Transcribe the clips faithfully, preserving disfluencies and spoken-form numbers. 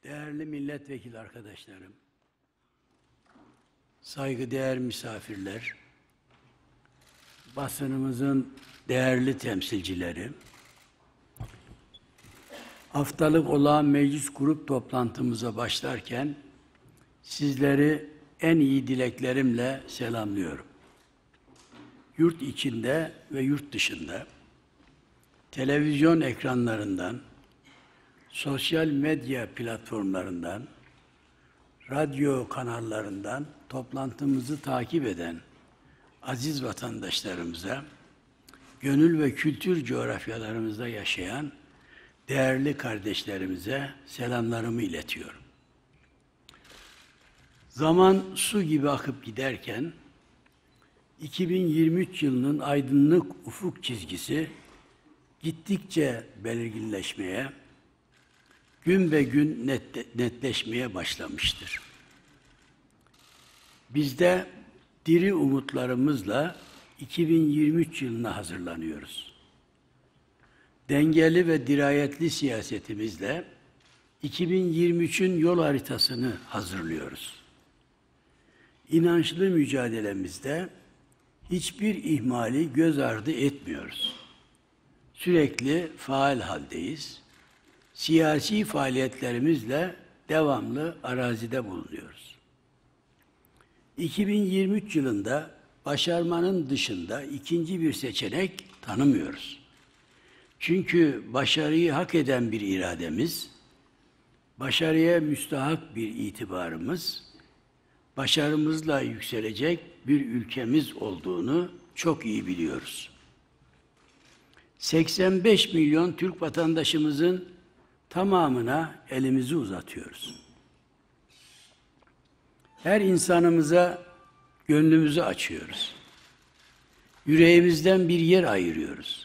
Değerli milletvekili arkadaşlarım, saygıdeğer misafirler, basınımızın değerli temsilcileri, haftalık olağan meclis grup toplantımıza başlarken sizleri en iyi dileklerimle selamlıyorum. Yurt içinde ve yurt dışında, televizyon ekranlarından, sosyal medya platformlarından, radyo kanallarından toplantımızı takip eden aziz vatandaşlarımıza, gönül ve kültür coğrafyalarımızda yaşayan değerli kardeşlerimize selamlarımı iletiyorum. Zaman su gibi akıp giderken, iki bin yirmi üç yılının aydınlık ufuk çizgisi gittikçe belirginleşmeye, gün be gün net, netleşmeye başlamıştır. Biz de diri umutlarımızla iki bin yirmi üç yılına hazırlanıyoruz. Dengeli ve dirayetli siyasetimizle iki bin yirmi üçün yol haritasını hazırlıyoruz. İnançlı mücadelemizde hiçbir ihmali göz ardı etmiyoruz. Sürekli faal haldeyiz. Siyasi faaliyetlerimizle devamlı arazide bulunuyoruz. iki bin yirmi üç yılında başarmanın dışında ikinci bir seçenek tanımıyoruz. Çünkü başarıyı hak eden bir irademiz, başarıya müstahak bir itibarımız, başarımızla yükselecek bir ülkemiz olduğunu çok iyi biliyoruz. seksen beş milyon Türk vatandaşımızın tamamına elimizi uzatıyoruz. Her insanımıza gönlümüzü açıyoruz. Yüreğimizden bir yer ayırıyoruz.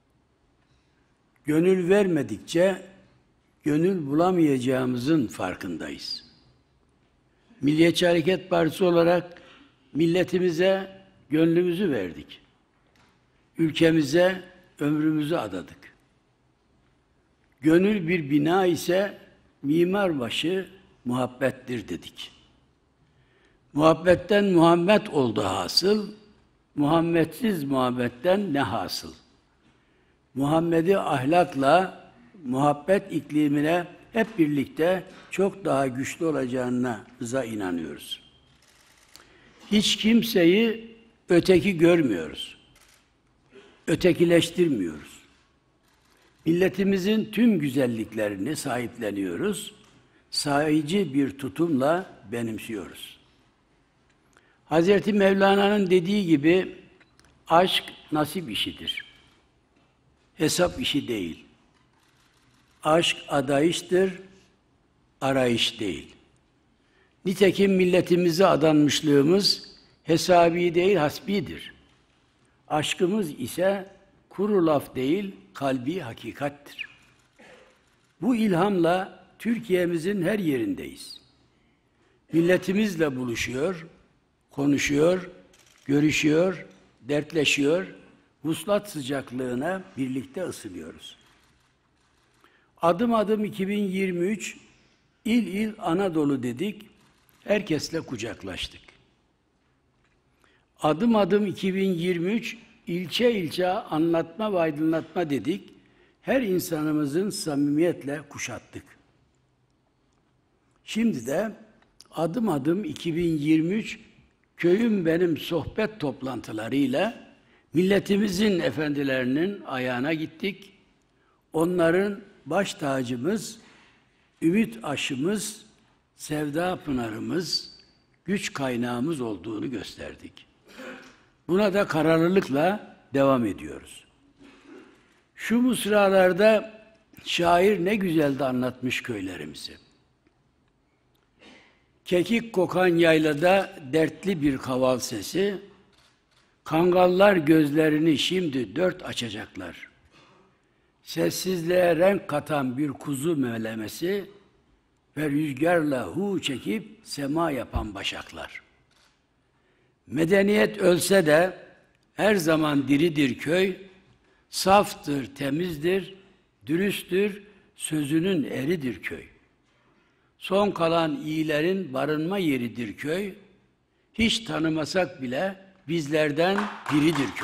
Gönül vermedikçe gönül bulamayacağımızın farkındayız. Milliyetçi Hareket Partisi olarak milletimize gönlümüzü verdik. Ülkemize ömrümüzü adadık. Gönül bir bina ise mimarbaşı muhabbettir dedik. Muhabbetten Muhammed oldu hasıl, Muhammedsiz muhabbetten ne hasıl? Muhammed'i ahlakla, muhabbet iklimine hep birlikte çok daha güçlü olacağınıza inanıyoruz. Hiç kimseyi öteki görmüyoruz. Ötekileştirmiyoruz. Milletimizin tüm güzelliklerini sahipleniyoruz. Sahici bir tutumla benimsiyoruz. Hazreti Mevlana'nın dediği gibi aşk nasip işidir. Hesap işi değil. Aşk adayıştır, arayış değil. Nitekim milletimize adanmışlığımız hesabi değil, hasbidir. Aşkımız ise kuru laf değil, kalbi hakikattir. Bu ilhamla Türkiye'mizin her yerindeyiz. Milletimizle buluşuyor, konuşuyor, görüşüyor, dertleşiyor, vuslat sıcaklığına birlikte ısınıyoruz. Adım adım iki bin yirmi üç, il il Anadolu dedik, herkesle kucaklaştık. Adım adım iki bin yirmi üç, ilçe ilçe anlatma ve aydınlatma dedik, her insanımızın samimiyetle kuşattık. Şimdi de adım adım iki bin yirmi üç, köyüm benim sohbet toplantılarıyla milletimizin efendilerinin ayağına gittik. Onların baş tacımız, ümit aşımız, sevda pınarımız, güç kaynağımız olduğunu gösterdik. Buna da kararlılıkla devam ediyoruz. Şu mısralarda şair ne güzel de anlatmış köylerimizi. Kekik kokan yaylada dertli bir kaval sesi, kangallar gözlerini şimdi dört açacaklar. Sessizliğe renk katan bir kuzu melemesi ve rüzgarla hu çekip sema yapan başaklar. Medeniyet ölse de her zaman diridir köy, saftır, temizdir, dürüsttür, sözünün eridir köy. Son kalan iyilerin barınma yeridir köy. Hiç tanımasak bile bizlerden biridir köy.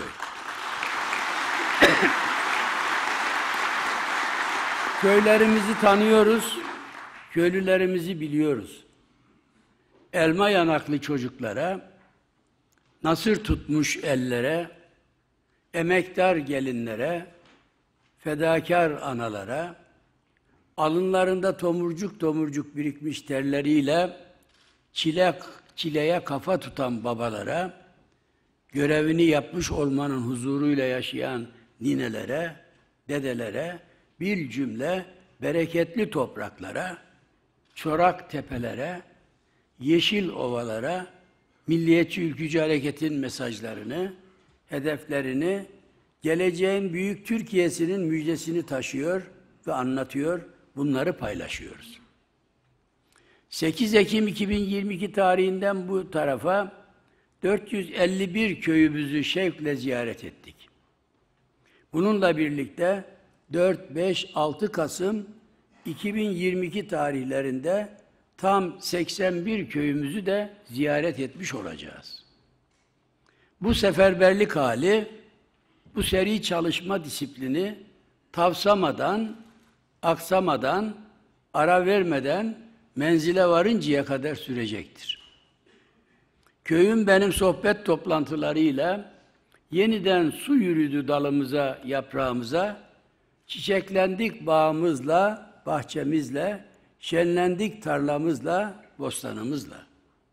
Köylerimizi tanıyoruz, köylülerimizi biliyoruz. Elma yanaklı çocuklara, nasır tutmuş ellere, emektar gelinlere, fedakar analara, alınlarında tomurcuk tomurcuk birikmiş terleriyle çile, çileye kafa tutan babalara, görevini yapmış olmanın huzuruyla yaşayan ninelere, dedelere, bir cümle bereketli topraklara, çorak tepelere, yeşil ovalara, milliyetçi ülkücü hareketin mesajlarını, hedeflerini, geleceğin büyük Türkiye'sinin müjdesini taşıyor ve anlatıyor, bunları paylaşıyoruz. sekiz Ekim iki bin yirmi iki tarihinden bu tarafa dört yüz elli bir köyümüzü şevkle ziyaret ettik. Bununla birlikte dört, beş, altı Kasım iki bin yirmi iki tarihlerinde tam seksen bir köyümüzü de ziyaret etmiş olacağız. Bu seferberlik hali, bu seri çalışma disiplini tavsamadan, aksamadan, ara vermeden menzile varıncaya kadar sürecektir. Köyün benim sohbet toplantılarıyla yeniden su yürüdü dalımıza, yaprağımıza, çiçeklendik bağımızla, bahçemizle, şenlendik tarlamızla, bostanımızla.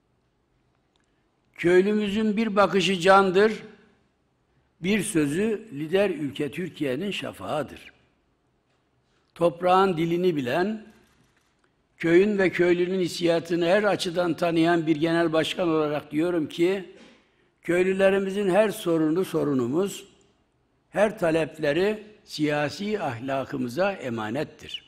Köylümüzün bir bakışı candır, bir sözü lider ülke Türkiye'nin şafağıdır. Toprağın dilini bilen, köyün ve köylünün hissiyatını her açıdan tanıyan bir genel başkan olarak diyorum ki, köylülerimizin her sorunu sorunumuz, her talepleri siyasi ahlakımıza emanettir.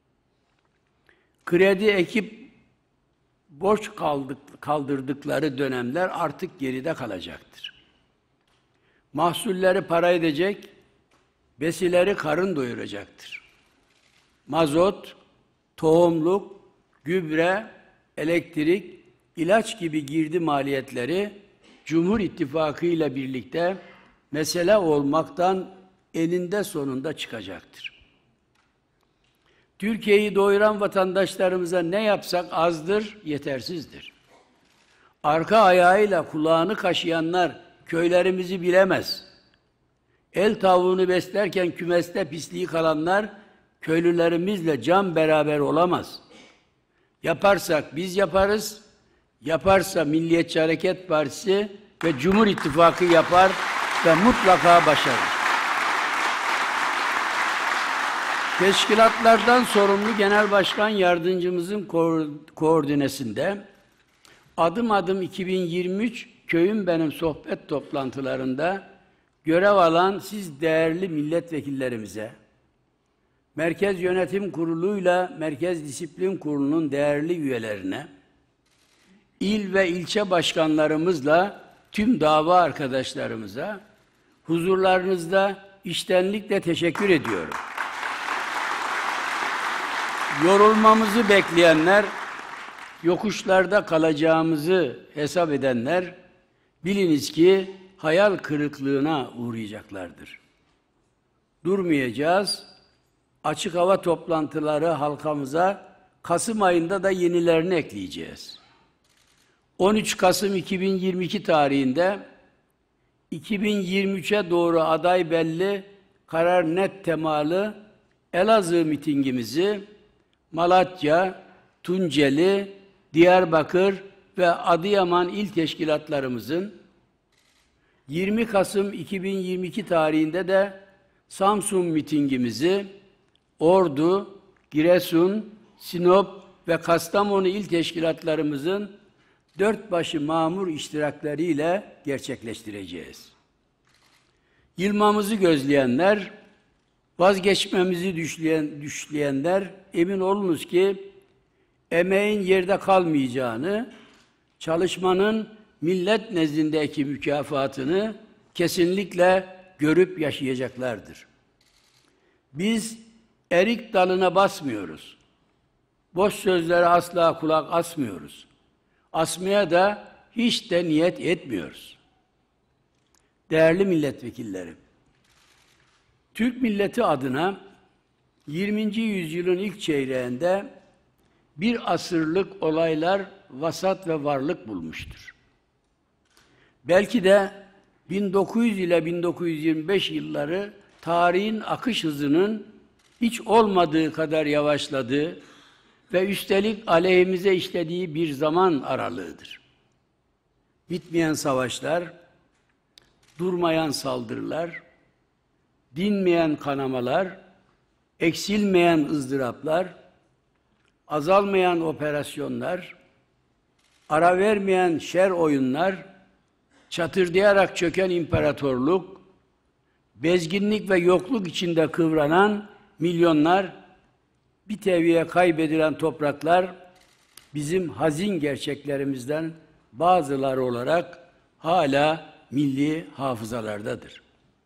Kredi ekip borç kaldık, kaldırdıkları dönemler artık geride kalacaktır. Mahsulleri para edecek, besileri karın doyuracaktır. Mazot, tohumluk, gübre, elektrik, ilaç gibi girdi maliyetleri Cumhur İttifakı ile birlikte mesele olmaktan eninde sonunda çıkacaktır. Türkiye'yi doyuran vatandaşlarımıza ne yapsak azdır, yetersizdir. Arka ayağıyla kulağını kaşıyanlar köylerimizi bilemez. El tavuğunu beslerken kümeste pisliği kalanlar köylülerimizle can beraber olamaz. Yaparsak biz yaparız, yaparsa Milliyetçi Hareket Partisi ve Cumhur İttifakı yapar ve mutlaka başarır. Teşkilatlardan sorumlu Genel Başkan Yardımcımızın ko- koordinesinde adım adım iki bin yirmi üç köyün benim sohbet toplantılarında görev alan siz değerli milletvekillerimize, Merkez Yönetim Kurulu'yla Merkez Disiplin Kurulu'nun değerli üyelerine, il ve ilçe başkanlarımızla tüm dava arkadaşlarımıza huzurlarınızda içtenlikle teşekkür ediyorum. Yorulmamızı bekleyenler, yokuşlarda kalacağımızı hesap edenler, biliniz ki hayal kırıklığına uğrayacaklardır. Durmayacağız. Açık hava toplantıları halkamıza Kasım ayında da yenilerini ekleyeceğiz. on üç Kasım iki bin yirmi iki tarihinde iki bin yirmi üçe doğru aday belli, karar net temalı Elazığ mitingimizi Malatya, Tunceli, Diyarbakır ve Adıyaman il teşkilatlarımızın yirmi Kasım iki bin yirmi iki tarihinde de Samsun mitingimizi Ordu, Giresun, Sinop ve Kastamonu il teşkilatlarımızın dört başı mamur iştirakleriyle gerçekleştireceğiz. Yılmamızı gözleyenler, vazgeçmemizi düşleyen, düşleyenler emin olunuz ki emeğin yerde kalmayacağını, çalışmanın millet nezdindeki mükafatını kesinlikle görüp yaşayacaklardır. Biz erik dalına basmıyoruz. boş sözlere asla kulak asmıyoruz. Asmaya da hiç de niyet etmiyoruz. Değerli milletvekillerim, Türk milleti adına yirminci yüzyılın ilk çeyreğinde bir asırlık olaylar vasat ve varlık bulmuştur. Belki de bin dokuz yüz ile bin dokuz yüz yirmi beş yılları tarihin akış hızının hiç olmadığı kadar yavaşladığı ve üstelik aleyhimize işlediği bir zaman aralığıdır. Bitmeyen savaşlar, durmayan saldırılar, dinmeyen kanamalar, eksilmeyen ızdıraplar, azalmayan operasyonlar, ara vermeyen şer oyunlar, çatırdayarak çöken imparatorluk, bezginlik ve yokluk içinde kıvranan milyonlar, bir teviye kaybedilen topraklar, bizim hazin gerçeklerimizden bazıları olarak hala milli hafızalardadır.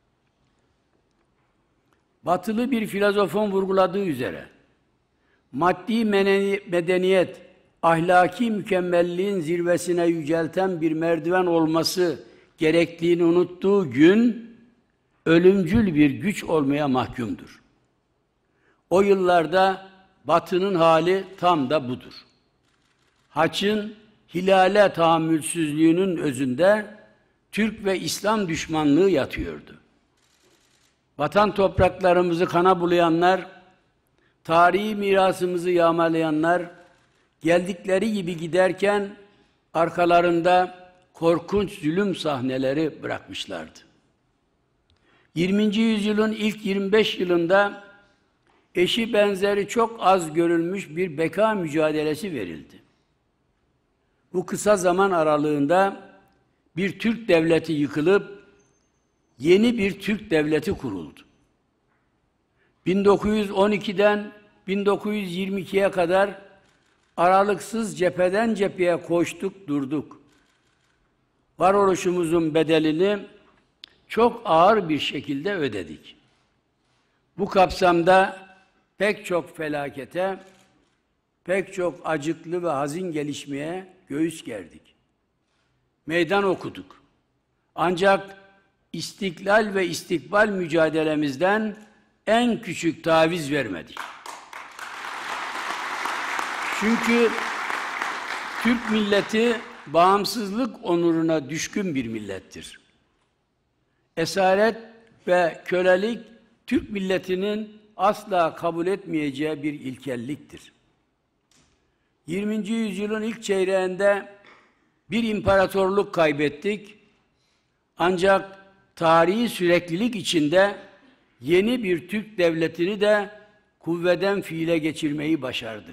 Batılı bir filozofun vurguladığı üzere, maddi medeniyet, ahlaki mükemmelliğin zirvesine yücelten bir merdiven olması gerektiğini unuttuğu gün, ölümcül bir güç olmaya mahkumdur. O yıllarda Batı'nın hali tam da budur. Haç'ın hilale tahammülsüzlüğünün özünde Türk ve İslam düşmanlığı yatıyordu. Vatan topraklarımızı kana bulayanlar, tarihi mirasımızı yağmalayanlar, geldikleri gibi giderken arkalarında korkunç zulüm sahneleri bırakmışlardı. yirminci yüzyılın ilk yirmi beş yılında eşi benzeri çok az görülmüş bir beka mücadelesi verildi. Bu kısa zaman aralığında bir Türk devleti yıkılıp yeni bir Türk devleti kuruldu. bin dokuz yüz on ikiden bin dokuz yüz yirmi ikiye kadar aralıksız cepheden cepheye koştuk durduk. Varoluşumuzun bedelini çok ağır bir şekilde ödedik. Bu kapsamda pek çok felakete, pek çok acıklı ve hazin gelişmeye göğüs gerdik. Meydan okuduk. Ancak istiklal ve istikbal mücadelemizden en küçük taviz vermedik. Çünkü Türk milleti bağımsızlık onuruna düşkün bir millettir. Esaret ve kölelik Türk milletinin asla kabul etmeyeceği bir ilkelliktir. yirminci yüzyılın ilk çeyreğinde bir imparatorluk kaybettik. Ancak tarihi süreklilik içinde yeni bir Türk devletini de kuvveden fiile geçirmeyi başardık.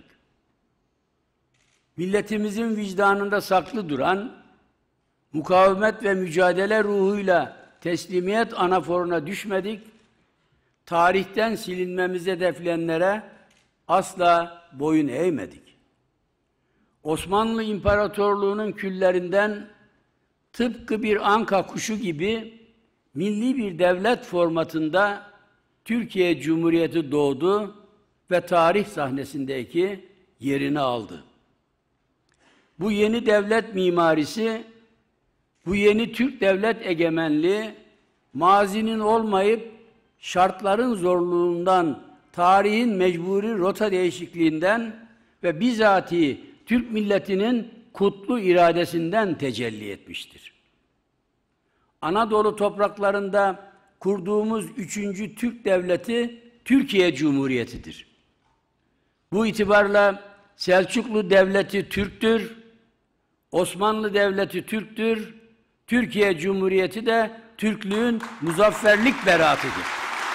Milletimizin vicdanında saklı duran, mukavemet ve mücadele ruhuyla teslimiyet anaforuna düşmedik, tarihten silinmemizi hedefleyenlere asla boyun eğmedik. Osmanlı İmparatorluğu'nun küllerinden tıpkı bir anka kuşu gibi milli bir devlet formatında Türkiye Cumhuriyeti doğdu ve tarih sahnesindeki yerini aldı. Bu yeni devlet mimarisi, bu yeni Türk devlet egemenliği, mazinin olmayıp şartların zorluğundan, tarihin mecburi rota değişikliğinden ve bizatihi Türk milletinin kutlu iradesinden tecelli etmiştir. Anadolu topraklarında kurduğumuz üçüncü Türk devleti Türkiye Cumhuriyeti'dir. Bu itibarla Selçuklu Devleti Türktür, Osmanlı Devleti Türktür, Türkiye Cumhuriyeti de Türklüğün muzafferlik beratıdır.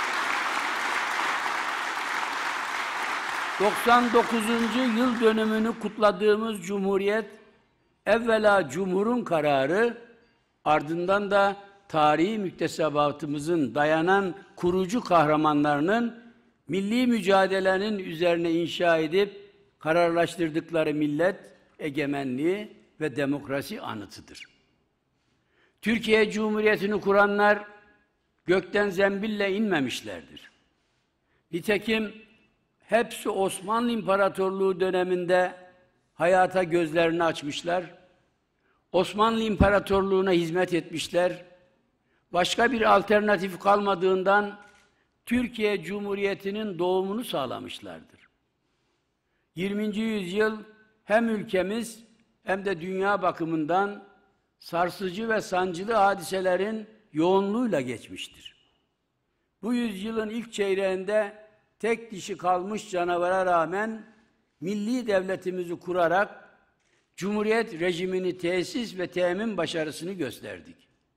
doksan dokuzuncu yıl dönümünü kutladığımız Cumhuriyet, evvela Cumhur'un kararı, ardından da tarihi müktesebatımızın dayanan kurucu kahramanlarının milli mücadelenin üzerine inşa edip kararlaştırdıkları millet, egemenliği ve demokrasi anıtıdır. Türkiye Cumhuriyeti'ni kuranlar gökten zembille inmemişlerdir. Nitekim hepsi Osmanlı İmparatorluğu döneminde hayata gözlerini açmışlar. Osmanlı İmparatorluğu'na hizmet etmişler. Başka bir alternatif kalmadığından Türkiye Cumhuriyeti'nin doğumunu sağlamışlardır. yirminci yüzyıl hem ülkemiz hem de dünya bakımından sarsıcı ve sancılı hadiselerin yoğunluğuyla geçmiştir. Bu yüzyılın ilk çeyreğinde tek dişi kalmış canavara rağmen milli devletimizi kurarak Cumhuriyet rejimini tesis ve temin başarısını gösterdik.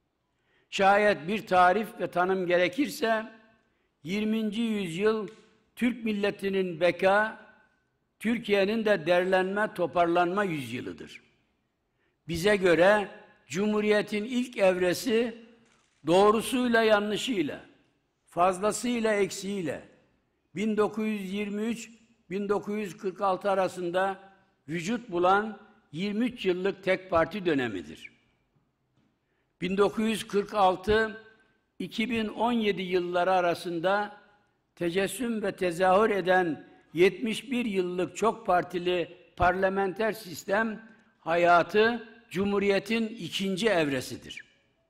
Şayet bir tarif ve tanım gerekirse, yirminci yüzyıl Türk milletinin beka, Türkiye'nin de derlenme, toparlanma yüzyılıdır. Bize göre Cumhuriyet'in ilk evresi doğrusuyla yanlışıyla, fazlasıyla eksiğiyle bin dokuz yüz yirmi üç bin dokuz yüz kırk altı arasında vücut bulan yirmi üç yıllık tek parti dönemidir. bin dokuz yüz kırk altı iki bin on yedi yılları arasında tecessüm ve tezahür eden yetmiş bir yıllık çok partili parlamenter sistem hayatı Cumhuriyet'in ikinci evresidir.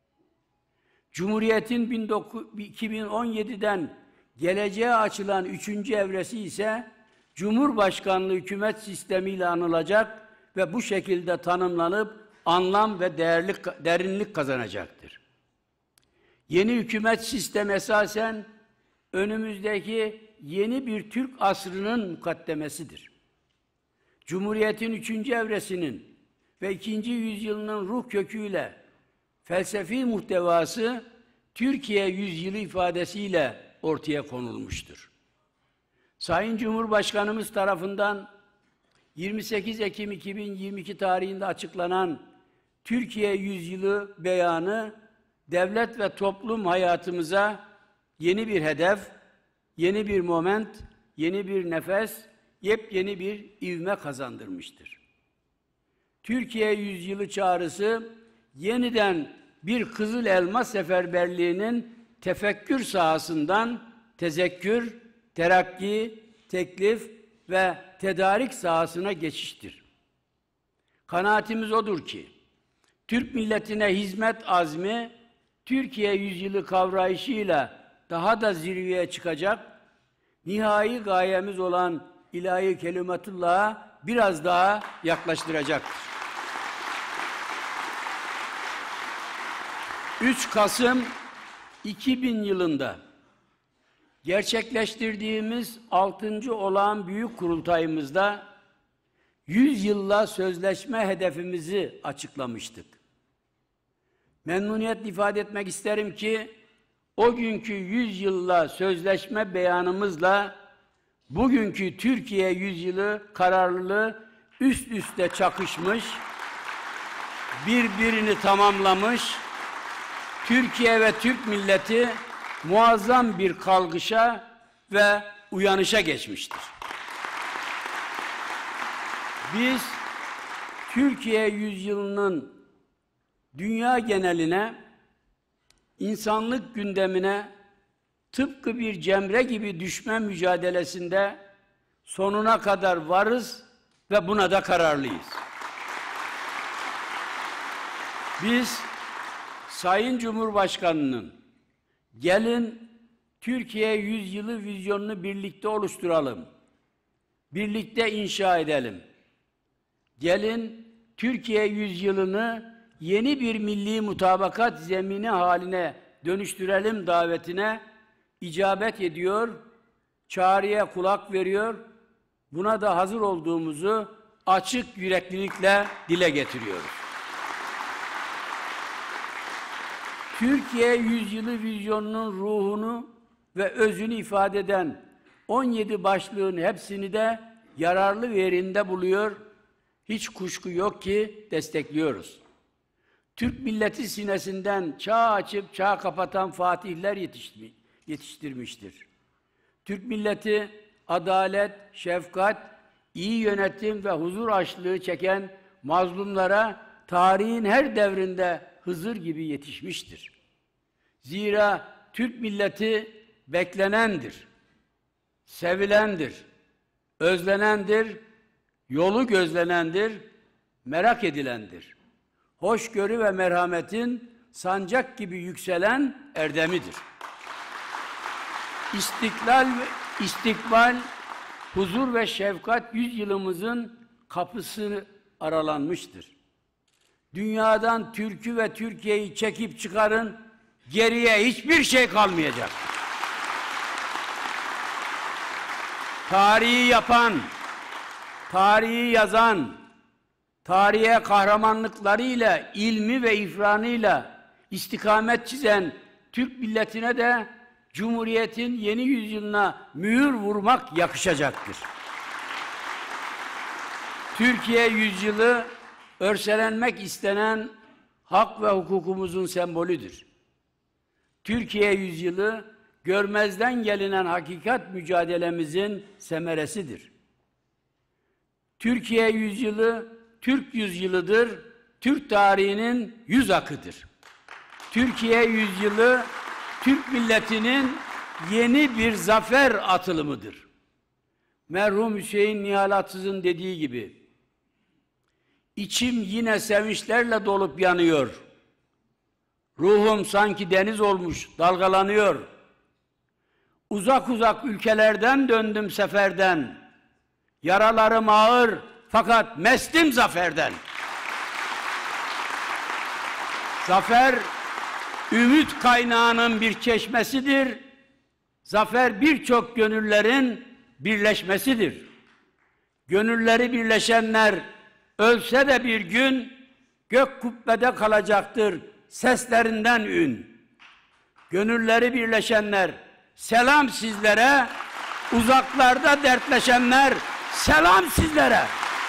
Cumhuriyet'in iki bin on yedi'den geleceğe açılan üçüncü evresi ise Cumhurbaşkanlığı hükümet sistemiyle anılacak ve bu şekilde tanımlanıp anlam ve değerli, derinlik kazanacaktır. Yeni hükümet sistemi esasen önümüzdeki yeni bir Türk asrının mukaddemesidir. Cumhuriyet'in üçüncü evresinin ve ikinci yüzyılının ruh köküyle felsefi muhtevası Türkiye yüzyılı ifadesiyle ortaya konulmuştur. Sayın Cumhurbaşkanımız tarafından yirmi sekiz Ekim iki bin yirmi iki tarihinde açıklanan Türkiye Yüzyılı beyanı devlet ve toplum hayatımıza yeni bir hedef, yeni bir moment, yeni bir nefes, yepyeni bir ivme kazandırmıştır. Türkiye Yüzyılı çağrısı yeniden bir Kızıl Elma seferberliğinin tefekkür sahasından tezekkür, terakki, teklif ve tedarik sahasına geçiştir. Kanaatimiz odur ki, Türk milletine hizmet azmi, Türkiye yüzyılı kavrayışıyla daha da zirveye çıkacak, nihai gayemiz olan ilahi kelimatullah'a biraz daha yaklaştıracaktır. üç Kasım iki bin yılında gerçekleştirdiğimiz altıncı olağan büyük kurultayımızda yüz yılla sözleşme hedefimizi açıklamıştık. Memnuniyetle ifade etmek isterim ki o günkü yüz yılla sözleşme beyanımızla bugünkü Türkiye yüzyılı kararlılığı üst üste çakışmış, birbirini tamamlamış, Türkiye ve Türk milleti muazzam bir kalkışa ve uyanışa geçmiştir. Biz Türkiye yüzyılının dünya geneline, insanlık gündemine tıpkı bir cemre gibi düşme mücadelesinde sonuna kadar varız ve buna da kararlıyız. Biz Sayın Cumhurbaşkanı'nın gelin Türkiye yüzyılı vizyonunu birlikte oluşturalım, birlikte inşa edelim. Gelin Türkiye yüzyılını yeni bir milli mutabakat zemini haline dönüştürelim davetine icabet ediyor, çağrıya kulak veriyor, buna da hazır olduğumuzu açık yüreklilikle dile getiriyoruz. Türkiye yüzyılı vizyonunun ruhunu ve özünü ifade eden on yedi başlığın hepsini de yararlı ve yerinde buluyor, hiç kuşku yok ki destekliyoruz. Türk milleti sinesinden çağ açıp çağ kapatan fatihler yetiştirmiştir. Türk milleti adalet, şefkat, iyi yönetim ve huzur açlığı çeken mazlumlara tarihin her devrinde Hızır gibi yetişmiştir. Zira Türk milleti beklenendir, sevilendir, özlenendir, yolu gözlenendir, merak edilendir. Hoşgörü ve merhametin sancak gibi yükselen erdemidir. İstiklal ve istikbal, huzur ve şefkat yüzyılımızın kapısı aralanmıştır. Dünyadan Türk'ü ve Türkiye'yi çekip çıkarın, geriye hiçbir şey kalmayacak. Tarihi yapan, tarihi yazan, tarihe kahramanlıklarıyla, ilmi ve ifranıyla istikamet çizen Türk milletine de Cumhuriyet'in yeni yüzyılına mühür vurmak yakışacaktır. Türkiye yüzyılı örselenmek istenen hak ve hukukumuzun sembolüdür. Türkiye yüzyılı görmezden gelinen hakikat mücadelemizin semeresidir. Türkiye yüzyılı Türk yüzyılıdır, Türk tarihinin yüz akıdır. Türkiye yüzyılı Türk milletinin yeni bir zafer atılımıdır. Merhum Hüseyin Nihal Atsız'ın dediği gibi, İçim yine sevinçlerle dolup yanıyor. Ruhum sanki deniz olmuş, dalgalanıyor. Uzak uzak ülkelerden döndüm seferden. Yaralarım ağır fakat mestim zaferden. Zafer, ümit kaynağının bir çeşmesidir. Zafer birçok gönüllerin birleşmesidir. Gönülleri birleşenler ölse de bir gün gök kubbede kalacaktır seslerinden ün. Gönülleri birleşenler selam sizlere, uzaklarda dertleşenler selam sizlere.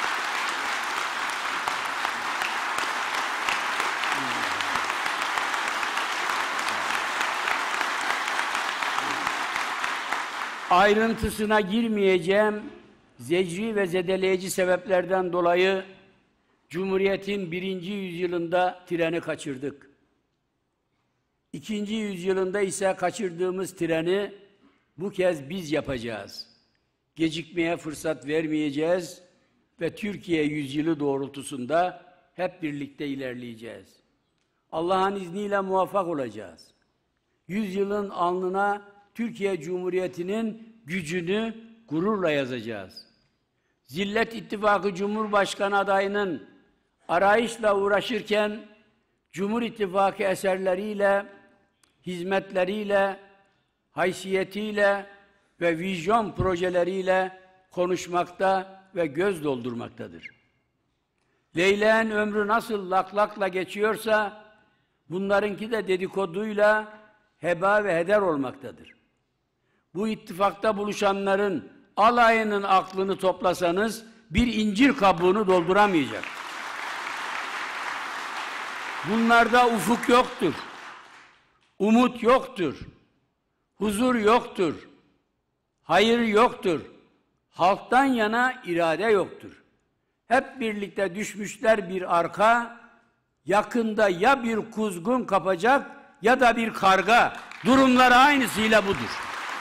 Ayrıntısına girmeyeceğim, zecri ve zedeleyici sebeplerden dolayı Cumhuriyet'in birinci yüzyılında treni kaçırdık. İkinci yüzyılında ise kaçırdığımız treni bu kez biz yapacağız. Gecikmeye fırsat vermeyeceğiz ve Türkiye yüzyılı doğrultusunda hep birlikte ilerleyeceğiz. Allah'ın izniyle muvaffak olacağız. Yüzyılın alnına Türkiye Cumhuriyeti'nin gücünü gururla yazacağız. Zillet İttifakı Cumhurbaşkanı adayının arayışla uğraşırken Cumhur İttifakı eserleriyle, hizmetleriyle, haysiyetiyle ve vizyon projeleriyle konuşmakta ve göz doldurmaktadır. Leyleğin ömrü nasıl laklakla geçiyorsa bunlarınki de dedikoduyla heba ve heder olmaktadır. Bu ittifakta buluşanların alayının aklını toplasanız bir incir kabuğunu dolduramayacak. Bunlarda ufuk yoktur, umut yoktur, huzur yoktur, hayır yoktur, halktan yana irade yoktur. Hep birlikte düşmüşler bir arka, yakında ya bir kuzgun kapacak ya da bir karga. Durumları aynısıyla budur.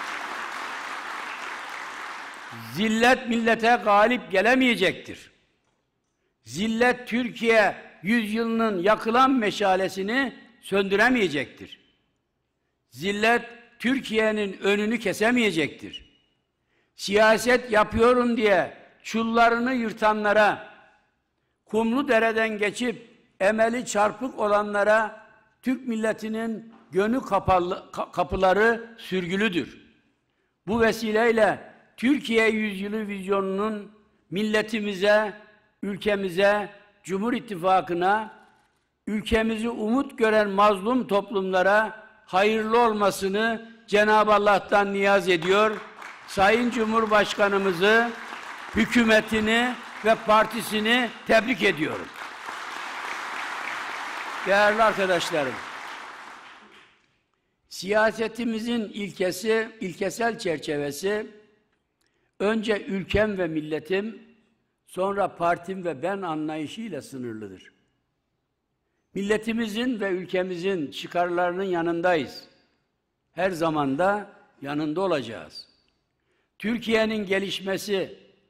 Zillet millete galip gelemeyecektir. Zillet Türkiye yüzyılının yakılan meşalesini söndüremeyecektir. Zillet Türkiye'nin önünü kesemeyecektir. Siyaset yapıyorum diye çullarını yırtanlara, kumlu dereden geçip emeli çarpık olanlara Türk milletinin gönül kapalı, kapıları sürgülüdür. Bu vesileyle Türkiye yüzyılı vizyonunun milletimize, ülkemize, Cumhur İttifakı'na, ülkemizi umut gören mazlum toplumlara hayırlı olmasını Cenab-ı Allah'tan niyaz ediyor. Sayın Cumhurbaşkanımızı, hükümetini ve partisini tebrik ediyorum. Değerli arkadaşlarım, siyasetimizin ilkesi, ilkesel çerçevesi önce ülkem ve milletim, sonra partim ve ben anlayışıyla sınırlıdır. Milletimizin ve ülkemizin çıkarlarının yanındayız. Her zaman da yanında olacağız. Türkiye'nin gelişmesi,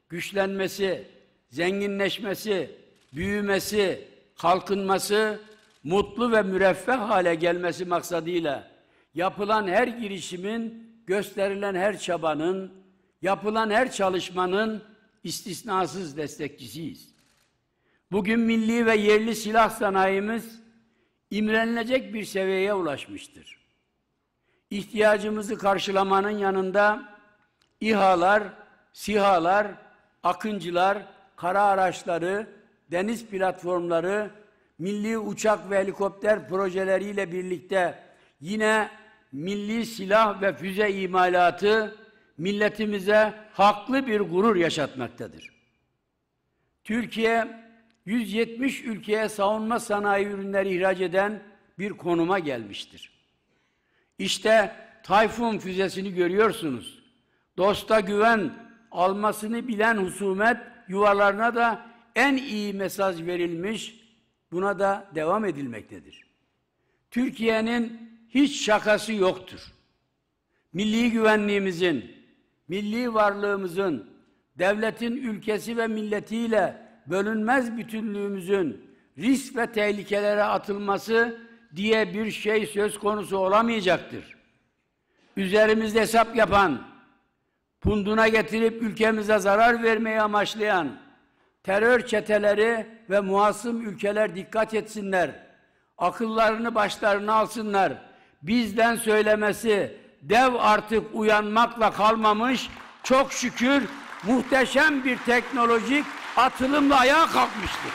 güçlenmesi, zenginleşmesi, büyümesi, kalkınması, mutlu ve müreffeh hale gelmesi maksadıyla yapılan her girişimin, gösterilen her çabanın, yapılan her çalışmanın istisnasız destekçisiyiz. Bugün milli ve yerli silah sanayimiz imrenilecek bir seviyeye ulaşmıştır. İhtiyacımızı karşılamanın yanında İHA'lar, SİHA'lar, Akıncılar, kara araçları, deniz platformları, milli uçak ve helikopter projeleriyle birlikte yine milli silah ve füze imalatı milletimize haklı bir gurur yaşatmaktadır. Türkiye, yüz yetmiş ülkeye savunma sanayi ürünleri ihraç eden bir konuma gelmiştir. İşte Tayfun füzesini görüyorsunuz. Dosta güven almasını bilen husumet yuvalarına da en iyi mesaj verilmiş, buna da devam edilmektedir. Türkiye'nin hiç şakası yoktur. Milli güvenliğimizin, milli varlığımızın, devletin ülkesi ve milletiyle bölünmez bütünlüğümüzün risk ve tehlikelere atılması diye bir şey söz konusu olamayacaktır. Üzerimizde hesap yapan, punduna getirip ülkemize zarar vermeyi amaçlayan terör çeteleri ve muhasım ülkeler dikkat etsinler. Akıllarını başlarına alsınlar. Bizden söylemesi, dev artık uyanmakla kalmamış, çok şükür muhteşem bir teknolojik atılımla ayağa kalkmıştır.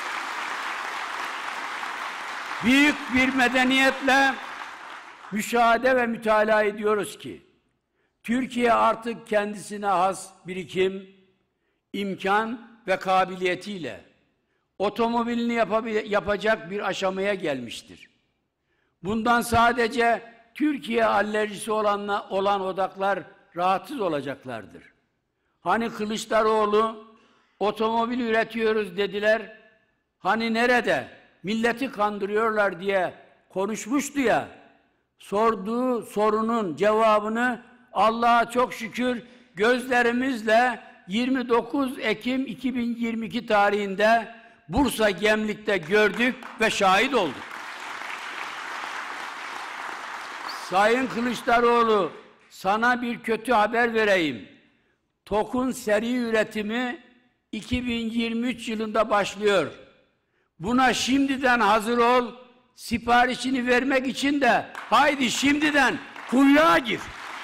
Büyük bir medeniyetle müşahede ve mütalaa ediyoruz ki, Türkiye artık kendisine has birikim, imkan ve kabiliyetiyle otomobilini yapacak bir aşamaya gelmiştir. Bundan sadece Türkiye alerjisi olanla, olan odaklar rahatsız olacaklardır. Hani Kılıçdaroğlu otomobil üretiyoruz dediler, hani nerede, milleti kandırıyorlar diye konuşmuştu ya, sorduğu sorunun cevabını Allah'a çok şükür gözlerimizle yirmi dokuz Ekim iki bin yirmi iki tarihinde Bursa Gemlik'te gördük ve şahit olduk. Sayın Kılıçdaroğlu, sana bir kötü haber vereyim. TOK'un seri üretimi iki bin yirmi üç yılında başlıyor. Buna şimdiden hazır ol, siparişini vermek için de haydi şimdiden kuyruğa gir.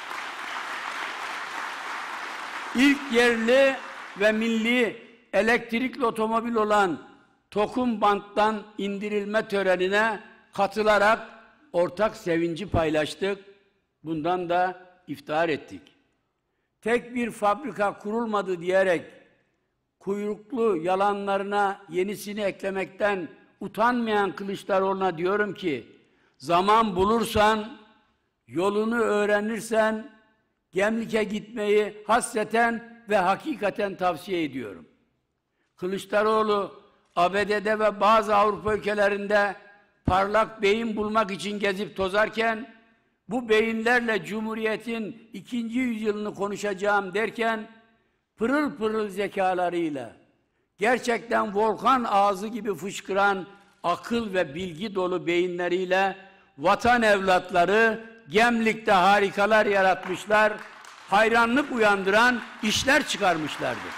İlk yerli ve milli elektrikli otomobil olan TOK'un banttan indirilme törenine katılarak ortak sevinci paylaştık. Bundan da iftihar ettik. Tek bir fabrika kurulmadı diyerek kuyruklu yalanlarına yenisini eklemekten utanmayan Kılıçdaroğlu'na diyorum ki, zaman bulursan, yolunu öğrenirsen, Gemlik'e gitmeyi hasreten ve hakikaten tavsiye ediyorum. Kılıçdaroğlu, A B D'de ve bazı Avrupa ülkelerinde parlak beyin bulmak için gezip tozarken, bu beyinlerle Cumhuriyet'in ikinci yüzyılını konuşacağım derken, pırıl pırıl zekalarıyla, gerçekten volkan ağzı gibi fışkıran akıl ve bilgi dolu beyinleriyle vatan evlatları Gemlik'te harikalar yaratmışlar, hayranlık uyandıran işler çıkarmışlardır.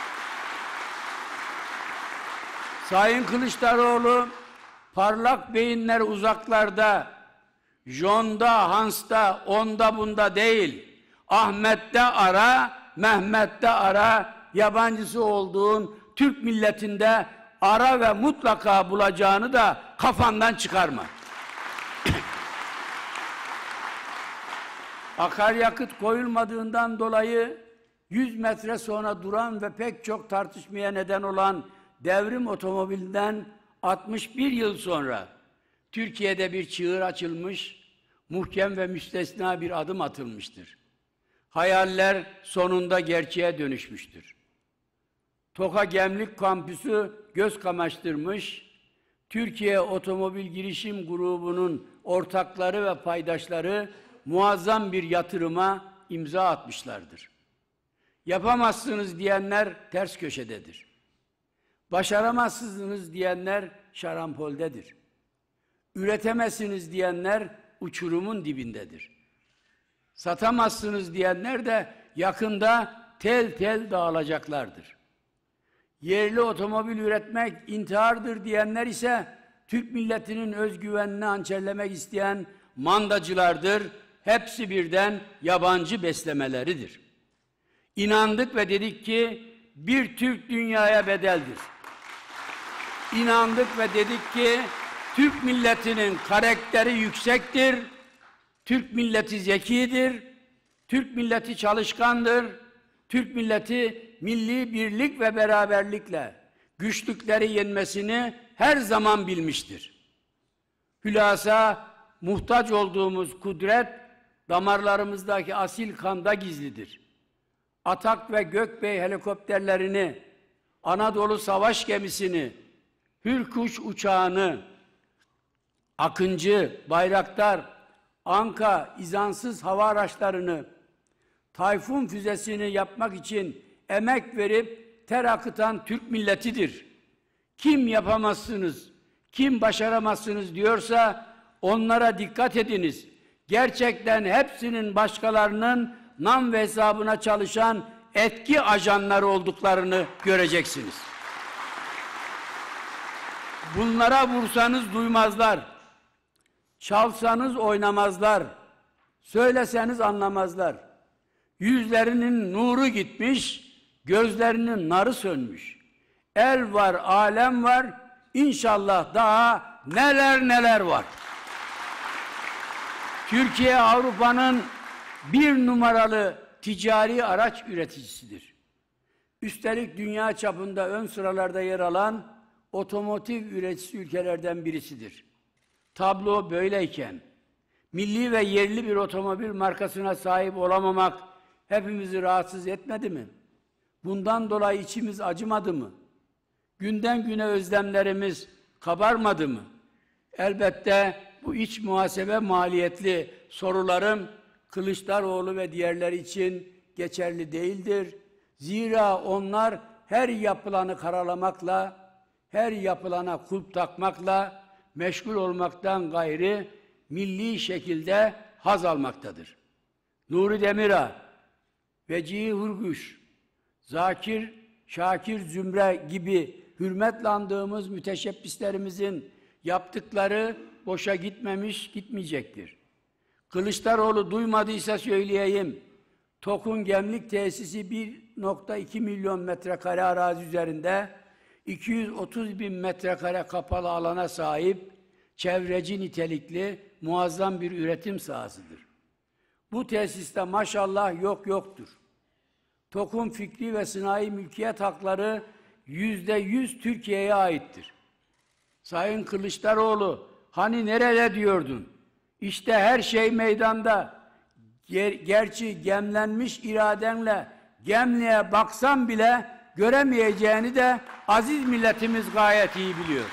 Sayın Kılıçdaroğlu, parlak beyinler uzaklarda, John'da, Hans'ta, onda bunda değil, Ahmet'te ara, Mehmet'te ara, yabancısı olduğun Türk milletinde ara ve mutlaka bulacağını da kafandan çıkarma. Akaryakıt koyulmadığından dolayı yüz metre sonra duran ve pek çok tartışmaya neden olan devrim otomobilinden altmış bir yıl sonra Türkiye'de bir çığır açılmış, muhkem ve müstesna bir adım atılmıştır. Hayaller sonunda gerçeğe dönüşmüştür. TOK'a Gemlik kampüsü göz kamaştırmış, Türkiye Otomobil Girişim Grubu'nun ortakları ve paydaşları muazzam bir yatırıma imza atmışlardır. Yapamazsınız diyenler ters köşededir. Başaramazsınız diyenler şarampoldedir. Üretemezsiniz diyenler uçurumun dibindedir. Satamazsınız diyenler de yakında tel tel dağılacaklardır. Yerli otomobil üretmek intihardır diyenler ise Türk milletinin özgüvenini hançerlemek isteyen mandacılardır. Hepsi birden yabancı beslemeleridir. İnandık ve dedik ki bir Türk dünyaya bedeldir. İnandık ve dedik ki Türk milletinin karakteri yüksektir. Türk milleti zekidir. Türk milleti çalışkandır. Türk milleti milli birlik ve beraberlikle güçlükleri yenmesini her zaman bilmiştir. Hülasa muhtaç olduğumuz kudret damarlarımızdaki asil kanda gizlidir. Atak ve Gökbey helikopterlerini, Anadolu savaş gemisini, Hürkuş uçağını, Akıncı, Bayraktar, Anka, izansız hava araçlarını, Tayfun füzesini yapmak için emek verip ter akıtan Türk milletidir. Kim yapamazsınız, kim başaramazsınız diyorsa onlara dikkat ediniz. Gerçekten hepsinin başkalarının nam ve hesabına çalışan etki ajanları olduklarını göreceksiniz. Bunlara vursanız duymazlar, çalsanız oynamazlar, söyleseniz anlamazlar. Yüzlerinin nuru gitmiş, gözlerinin narı sönmüş. El var, alem var, İnşallah daha neler neler var. Türkiye Avrupa'nın bir numaralı ticari araç üreticisidir. Üstelik dünya çapında ön sıralarda yer alan otomotiv üreticisi ülkelerden birisidir. Tablo böyleyken milli ve yerli bir otomobil markasına sahip olamamak hepimizi rahatsız etmedi mi? Bundan dolayı içimiz acımadı mı? Günden güne özlemlerimiz kabarmadı mı? Elbette bu iç muhasebe maliyetli sorularım Kılıçdaroğlu ve diğerleri için geçerli değildir. Zira onlar her yapılanı karalamakla, her yapılana kulp takmakla meşgul olmaktan gayri milli şekilde haz almaktadır. Nuri Demirağ, Vecihi Hurguş, Zakir, Şakir Zümre gibi hürmetle andığımız müteşebbislerimizin yaptıkları boşa gitmemiş, gitmeyecektir. Kılıçdaroğlu duymadıysa söyleyeyim, TOK'un gemlik tesisi bir nokta iki milyon metrekare arazi üzerinde iki yüz otuz bin metrekare kapalı alana sahip çevreci nitelikli muazzam bir üretim sahasıdır. Bu tesiste maşallah yok yoktur. TOK'un fikri ve sanayi mülkiyet hakları yüzde yüz Türkiye'ye aittir. Sayın Kılıçdaroğlu, hani nerede diyordun? İşte her şey meydanda. Ger gerçi gemlenmiş iradenle Gemliğe baksan bile göremeyeceğini de aziz milletimiz gayet iyi biliyor.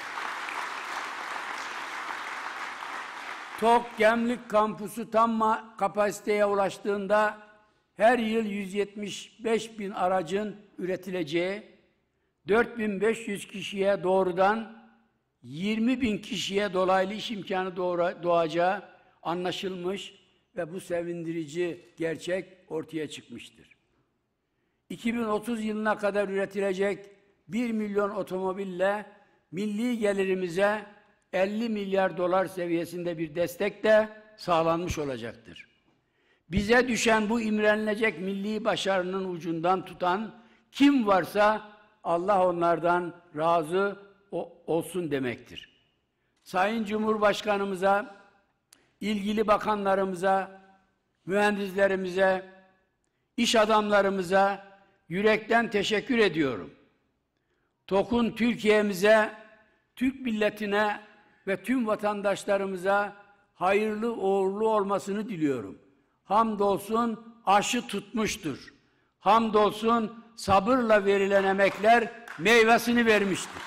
TOK Gemlik kampüsü tam kapasiteye ulaştığında her yıl yüz yetmiş beş bin aracın üretileceği, dört bin beş yüz kişiye doğrudan yirmi bin kişiye dolaylı iş imkanı doğacağı anlaşılmış ve bu sevindirici gerçek ortaya çıkmıştır. iki bin otuz yılına kadar üretilecek bir milyon otomobille milli gelirimize elli milyar dolar seviyesinde bir destek de sağlanmış olacaktır. Bize düşen bu imrenilecek milli başarının ucundan tutan kim varsa Allah onlardan razı olsun demektir. Sayın Cumhurbaşkanımıza, ilgili bakanlarımıza, mühendislerimize, iş adamlarımıza yürekten teşekkür ediyorum. TOK'un Türkiye'mize, Türk milletine ve tüm vatandaşlarımıza hayırlı uğurlu olmasını diliyorum. Hamdolsun aşı tutmuştur. Hamdolsun sabırla verilen emekler meyvesini vermiştir.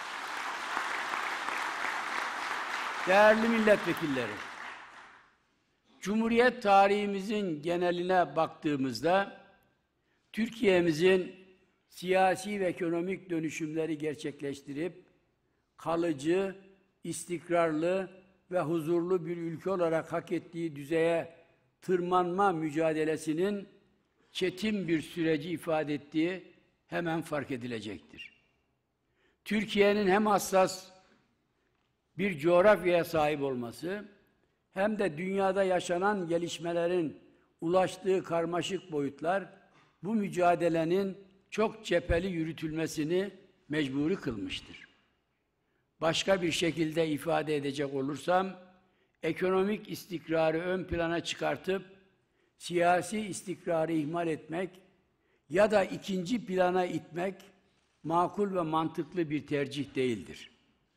Değerli milletvekilleri, Cumhuriyet tarihimizin geneline baktığımızda Türkiye'mizin siyasi ve ekonomik dönüşümleri gerçekleştirip kalıcı, istikrarlı ve huzurlu bir ülke olarak hak ettiği düzeye tırmanma mücadelesinin çetin bir süreci ifade ettiği hemen fark edilecektir. Türkiye'nin hem hassas bir coğrafyaya sahip olması hem de dünyada yaşanan gelişmelerin ulaştığı karmaşık boyutlar bu mücadelenin çok cepheli yürütülmesini mecburi kılmıştır. Başka bir şekilde ifade edecek olursam, ekonomik istikrarı ön plana çıkartıp siyasi istikrarı ihmal etmek ya da ikinci plana itmek makul ve mantıklı bir tercih değildir.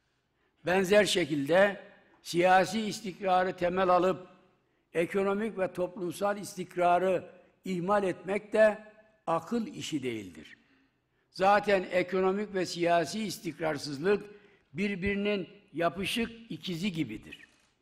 Benzer şekilde siyasi istikrarı temel alıp ekonomik ve toplumsal istikrarı ihmal etmek de akıl işi değildir. Zaten ekonomik ve siyasi istikrarsızlık birbirinin yapışık ikizi gibidir.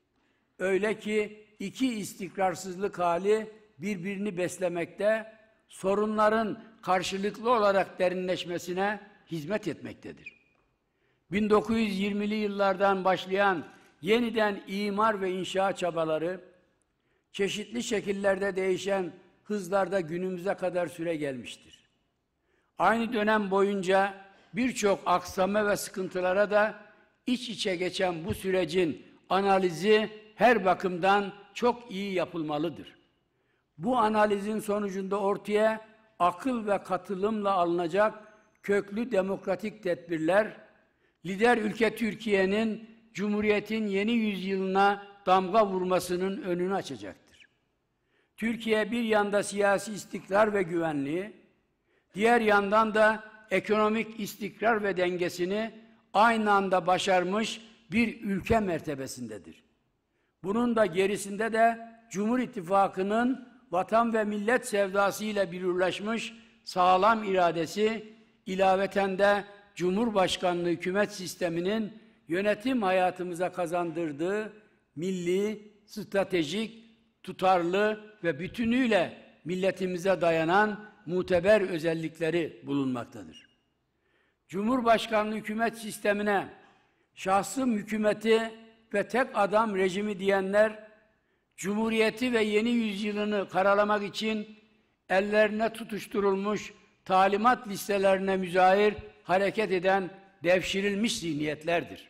Öyle ki iki istikrarsızlık hali birbirini beslemekte, sorunların karşılıklı olarak derinleşmesine hizmet etmektedir. bin dokuz yüz yirmili yıllardan başlayan yeniden imar ve inşa çabaları, çeşitli şekillerde değişen hızlarda günümüze kadar süre gelmiştir. Aynı dönem boyunca birçok aksama ve sıkıntılara da iç içe geçen bu sürecin analizi her bakımdan çok iyi yapılmalıdır. Bu analizin sonucunda ortaya akıl ve katılımla alınacak köklü demokratik tedbirler, lider ülke Türkiye'nin Cumhuriyet'in yeni yüzyılına damga vurmasının önünü açacaktır. Türkiye bir yanda siyasi istikrar ve güvenliği, diğer yandan da ekonomik istikrar ve dengesini aynı anda başarmış bir ülke mertebesindedir. Bunun da gerisinde de Cumhur İttifakı'nın vatan ve millet sevdası ile birleşmiş sağlam iradesi, ilaveten de Cumhurbaşkanlığı hükümet sisteminin yönetim hayatımıza kazandırdığı milli, stratejik, tutarlı ve bütünüyle milletimize dayanan muteber özellikleri bulunmaktadır. Cumhurbaşkanlığı hükümet sistemine şahsım hükümeti ve tek adam rejimi diyenler, Cumhuriyeti ve yeni yüzyılını karalamak için ellerine tutuşturulmuş talimat listelerine müzahir hareket eden devşirilmiş zihniyetlerdir.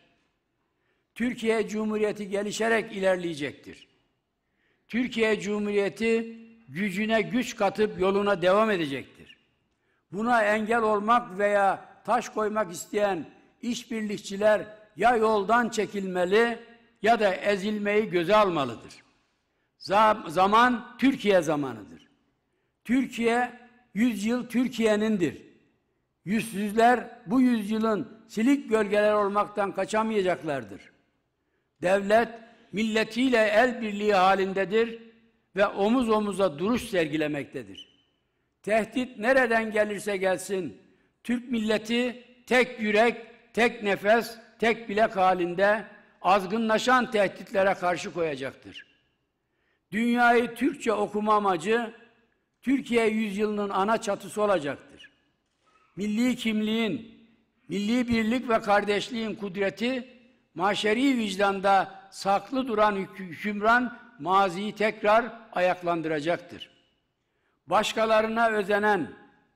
Türkiye Cumhuriyeti gelişerek ilerleyecektir. Türkiye Cumhuriyeti gücüne güç katıp yoluna devam edecektir. Buna engel olmak veya taş koymak isteyen işbirlikçiler ya yoldan çekilmeli ya da ezilmeyi göze almalıdır. Zaman Türkiye zamanıdır. Türkiye yüzyıl Türkiye'nindir. Yüzsüzler bu yüzyılın silik gölgeler olmaktan kaçamayacaklardır. Devlet milletiyle el birliği halindedir ve omuz omuza duruş sergilemektedir. Tehdit nereden gelirse gelsin, Türk milleti tek yürek, tek nefes, tek bilek halinde azgınlaşan tehditlere karşı koyacaktır. Dünyayı Türkçe okuma amacı, Türkiye yüzyılının ana çatısı olacaktır. Milli kimliğin, milli birlik ve kardeşliğin kudreti, maşeri vicdanda saklı duran hükümran maziyi tekrar ayaklandıracaktır. Başkalarına özenen,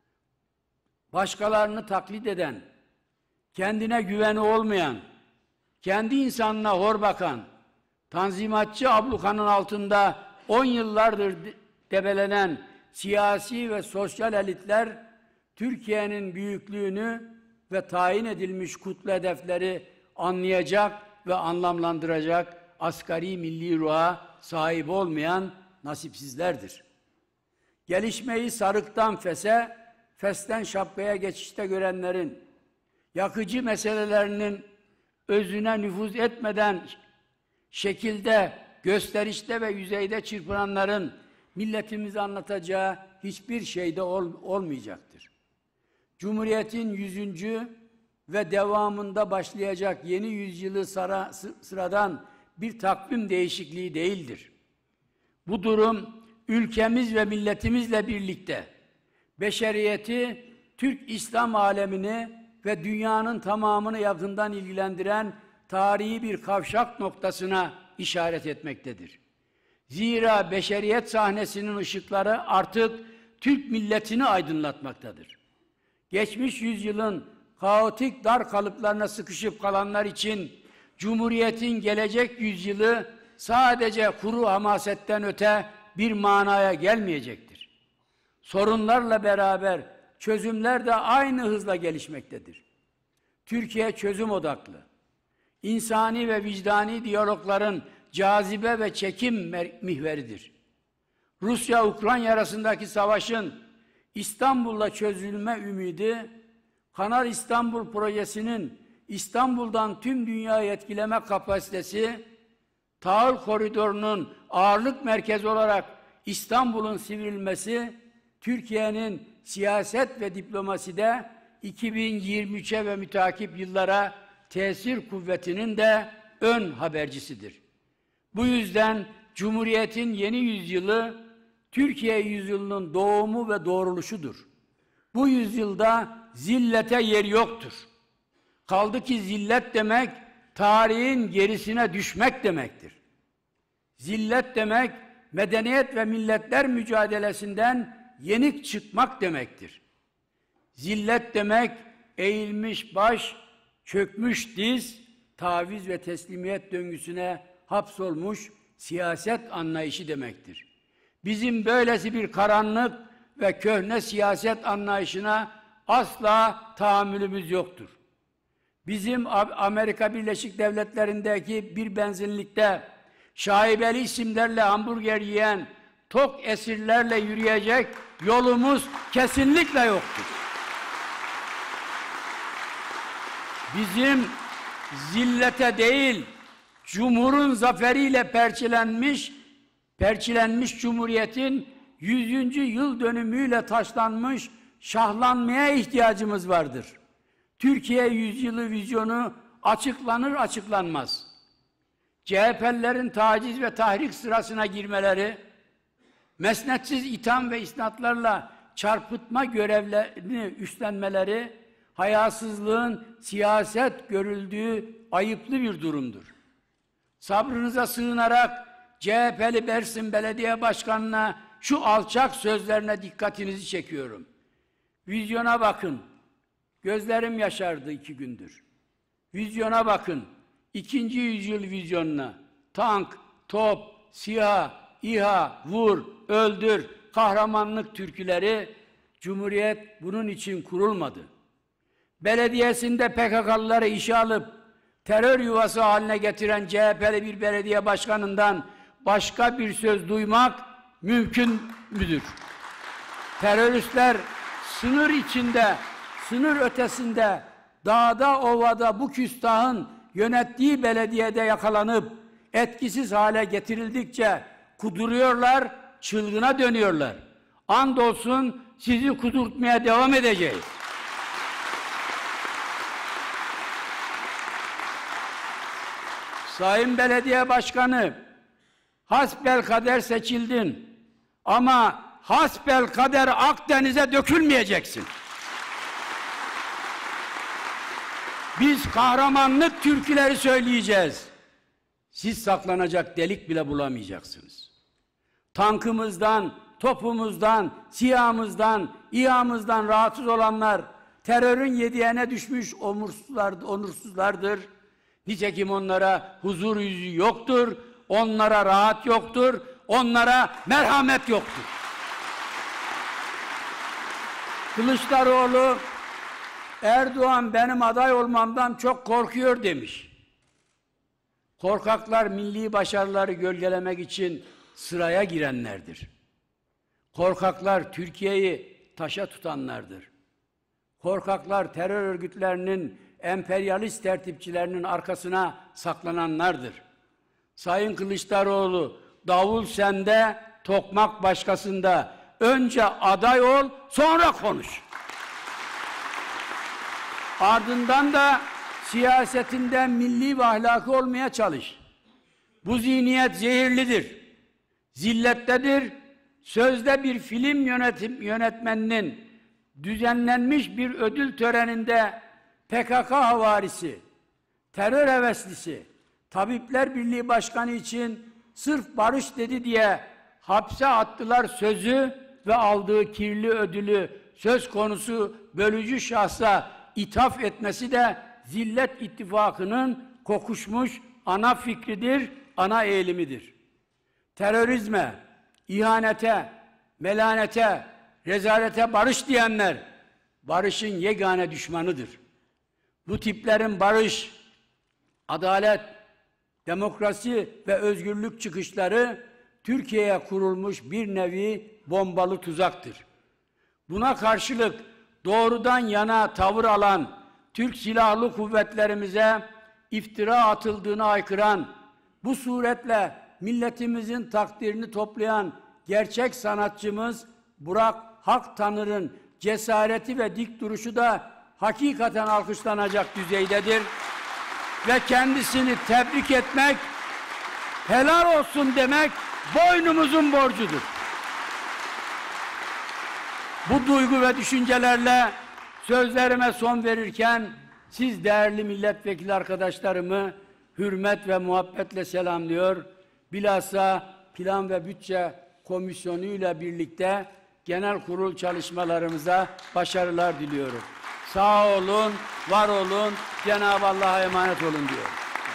başkalarını taklit eden, kendine güveni olmayan, kendi insanına hor bakan, tanzimatçı ablukanın altında on yıllardır debelenen siyasi ve sosyal elitler, Türkiye'nin büyüklüğünü ve tayin edilmiş kutlu hedefleri anlayacak ve anlamlandıracak asgari milli ruha sahip olmayan nasipsizlerdir. Gelişmeyi sarıktan fese, festen şapkaya geçişte görenlerin, yakıcı meselelerinin özüne nüfuz etmeden şekilde, gösterişte ve yüzeyde çırpınanların milletimize anlatacağı hiçbir şeyde ol, olmayacaktır. Cumhuriyetin yüzüncü ve devamında başlayacak yeni yüzyılı sıra, sıradan bir takvim değişikliği değildir. Bu durum ülkemiz ve milletimizle birlikte beşeriyeti, Türk İslam alemini ve dünyanın tamamını yakından ilgilendiren tarihi bir kavşak noktasına işaret etmektedir. Zira beşeriyet sahnesinin ışıkları artık Türk milletini aydınlatmaktadır. Geçmiş yüzyılın kaotik dar kalıplarına sıkışıp kalanlar için Cumhuriyet'in gelecek yüzyılı sadece kuru hamasetten öte bir manaya gelmeyecektir. Sorunlarla beraber çözümler de aynı hızla gelişmektedir. Türkiye çözüm odaklı, insani ve vicdani diyalogların cazibe ve çekim mihveridir. Rusya-Ukrayna arasındaki savaşın İstanbul'la çözülme ümidi, Kanal İstanbul projesinin İstanbul'dan tüm dünyayı etkileme kapasitesi, tahıl koridorunun ağırlık merkezi olarak İstanbul'un sivrilmesi, Türkiye'nin siyaset ve diplomaside iki bin yirmi üçe ve mütakip yıllara tesir kuvvetinin de ön habercisidir. Bu yüzden Cumhuriyet'in yeni yüzyılı, Türkiye yüzyılının doğumu ve doğruluşudur. Bu yüzyılda zillete yer yoktur. Kaldı ki zillet demek, tarihin gerisine düşmek demektir. Zillet demek, medeniyet ve milletler mücadelesinden yenik çıkmak demektir. Zillet demek, eğilmiş baş, çökmüş diz, taviz ve teslimiyet döngüsüne hapsolmuş siyaset anlayışı demektir. Bizim böylesi bir karanlık ve köhne siyaset anlayışına asla tahammülümüz yoktur. Bizim Amerika Birleşik Devletleri'ndeki bir benzinlikte şaibeli isimlerle hamburger yiyen tok esirlerle yürüyecek yolumuz kesinlikle yoktur. Bizim zillete değil, Cumhur'un zaferiyle perçilenmiş, perçilenmiş Cumhuriyet'in yüzüncü yıl dönümüyle taşlanmış şahlanmaya ihtiyacımız vardır. Türkiye yüzyılı vizyonu açıklanır açıklanmaz. C H P'lilerin taciz ve tahrik sırasına girmeleri, mesnetsiz itham ve isnatlarla çarpıtma görevlerini üstlenmeleri, hayasızlığın siyaset görüldüğü ayıplı bir durumdur. Sabrınıza sığınarak C H P'li Mersin Belediye Başkanı'na şu alçak sözlerine dikkatinizi çekiyorum. Vizyona bakın. Gözlerim yaşardı iki gündür. Vizyona bakın. İkinci yüzyıl vizyonuna. Tank, top, SİHA, İHA, vur, öldür, kahramanlık türküleri, Cumhuriyet bunun için kurulmadı. Belediyesinde P K K'lıları işe alıp terör yuvası haline getiren C H P'li bir belediye başkanından başka bir söz duymak mümkün müdür? Teröristler sınır içinde, sınır ötesinde, dağda, ovada bu küstahın yönettiği belediyede yakalanıp etkisiz hale getirildikçe kuduruyorlar, çılgına dönüyorlar. Andolsun sizi kudurtmaya devam edeceğiz. Sayın Belediye Başkanı, hasbelkader seçildin ama hasbelkader Akdeniz'e dökülmeyeceksin. Biz kahramanlık türküleri söyleyeceğiz. Siz saklanacak delik bile bulamayacaksınız. Tankımızdan, topumuzdan, SİHA'mızdan, İHA'mızdan rahatsız olanlar terörün yediğine düşmüş onursuzlar, onursuzlardır. Nitekim onlara huzur yüzü yoktur, onlara rahat yoktur, onlara merhamet yoktur. Kılıçdaroğlu, Erdoğan benim aday olmamdan çok korkuyor demiş. Korkaklar milli başarıları gölgelemek için sıraya girenlerdir. Korkaklar Türkiye'yi taşa tutanlardır. Korkaklar terör örgütlerinin, emperyalist tertipçilerinin arkasına saklananlardır. Sayın Kılıçdaroğlu, davul sende, tokmak başkasında. Önce aday ol, sonra konuş. Ardından da siyasetinden milli ve ahlakı olmaya çalış. Bu zihniyet zehirlidir, zillettedir. Sözde bir film yönetim, yönetmeninin düzenlenmiş bir ödül töreninde P K K havarisi, terör heveslisi, Tabipler Birliği Başkanı için sırf barış dedi diye hapse attılar sözü ve aldığı kirli ödülü söz konusu bölücü şahsa ithaf etmesi de Zillet İttifakı'nın kokuşmuş ana fikridir, ana eğilimidir. Terörizme, ihanete, melanete, rezalete barış diyenler barışın yegane düşmanıdır. Bu tiplerin barış, adalet, demokrasi ve özgürlük çıkışları Türkiye'ye kurulmuş bir nevi bombalı tuzaktır. Buna karşılık doğrudan yana tavır alan Türk Silahlı Kuvvetlerimize iftira atıldığını haykıran, bu suretle milletimizin takdirini toplayan gerçek sanatçımız Burak Haktanır'ın cesareti ve dik duruşu da hakikaten alkışlanacak düzeydedir. Ve kendisini tebrik etmek, helal olsun demek boynumuzun borcudur. Bu duygu ve düşüncelerle sözlerime son verirken siz değerli milletvekili arkadaşlarımı hürmet ve muhabbetle selamlıyor. Bilhassa Plan ve Bütçe Komisyonu ile birlikte genel kurul çalışmalarımıza başarılar diliyorum. Sağ olun, var olun, Cenab-ı Allah'a emanet olun diyorum.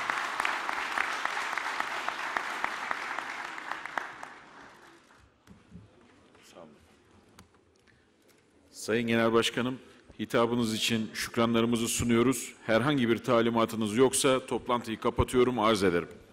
Sağ olun. Sayın Genel Başkanım, hitabınız için şükranlarımızı sunuyoruz. Herhangi bir talimatınız yoksa toplantıyı kapatıyorum, arz ederim.